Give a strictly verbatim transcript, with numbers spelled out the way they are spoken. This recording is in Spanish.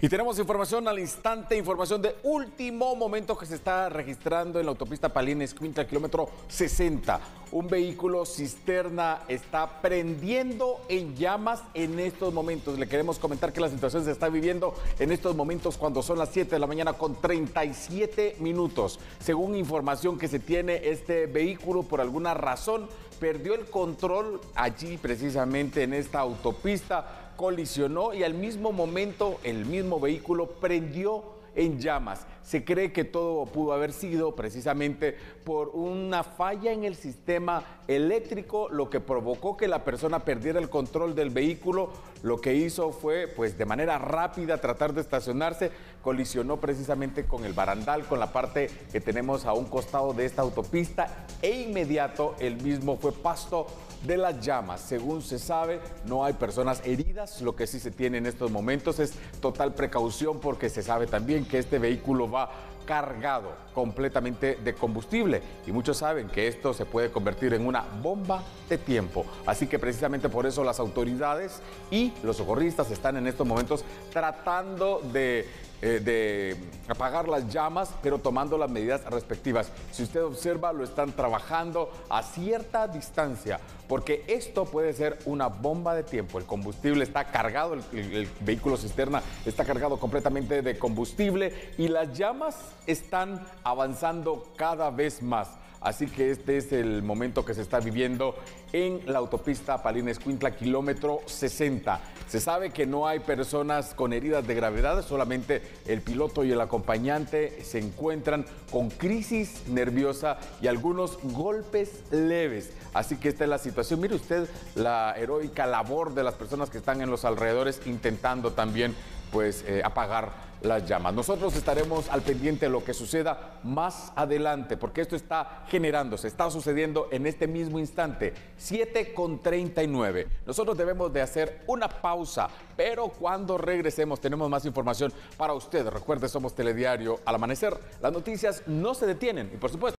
Y tenemos información al instante, información de último momento que se está registrando en la autopista Palín-Escuintla, kilómetro sesenta. Un vehículo cisterna está prendiendo en llamas en estos momentos. Le queremos comentar que la situación se está viviendo en estos momentos cuando son las siete de la mañana con treinta y siete minutos. Según información que se tiene, este vehículo por alguna razón perdió el control allí precisamente en esta autopista, colisionó y al mismo momento el mismo vehículo prendió en llamas. Se cree que todo pudo haber sido precisamente por una falla en el sistema eléctrico, lo que provocó que la persona perdiera el control del vehículo. Lo que hizo fue, pues, de manera rápida tratar de estacionarse, colisionó precisamente con el barandal, con la parte que tenemos a un costado de esta autopista, e inmediato el mismo fue pasto de las llamas. Según se sabe, no hay personas heridas. Lo que sí se tiene en estos momentos es total precaución, porque se sabe también que este vehículo va cargado completamente de combustible y muchos saben que esto se puede convertir en una bomba de tiempo. Así que precisamente por eso las autoridades y los socorristas están en estos momentos tratando de Eh, de apagar las llamas, pero tomando las medidas respectivas. Si usted observa, lo están trabajando a cierta distancia, porque esto puede ser una bomba de tiempo. El combustible está cargado, el, el, el vehículo cisterna está cargado completamente de combustible y las llamas están avanzando cada vez más. Así que este es el momento que se está viviendo en la autopista Palín-Escuintla, kilómetro sesenta. Se sabe que no hay personas con heridas de gravedad, solamente el piloto y el acompañante se encuentran con crisis nerviosa y algunos golpes leves. Así que esta es la situación. Mire usted la heroica labor de las personas que están en los alrededores intentando también, pues, eh, apagar las llamas. Nosotros estaremos al pendiente de lo que suceda más adelante, porque esto está generándose, está sucediendo en este mismo instante, siete con treinta y nueve. Nosotros debemos de hacer una pausa, pero cuando regresemos tenemos más información para usted. Recuerde, somos Telediario al amanecer. Las noticias no se detienen y, por supuesto,